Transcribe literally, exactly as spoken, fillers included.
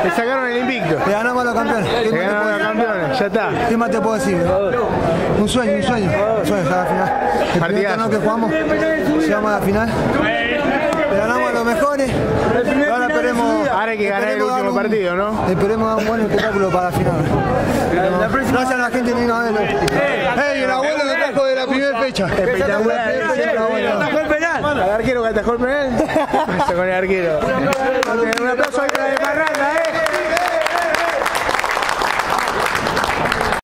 Le sacaron el invicto. Le ganamos a los campeones. Le ganaron a los campeones, ya está. ¿Qué más te puedo decir? Un sueño, un sueño. Un sueño, ya la final. El primer torneo que jugamos, llegamos a la final. Le ganamos a los mejores. Ahora esperemos. Ahora hay que ganar el último partido, ¿no? Esperemos dar un buen espectáculo para la final. Gracias a la gente que vino a verlo. ¡Ey, el abuelo lo trajo de la primera fecha! Espectacular. ¿Atajó el penal? ¿Al arquero que atajó el penal? Eso con el arquero. Un aplauso ahí para el Marrano.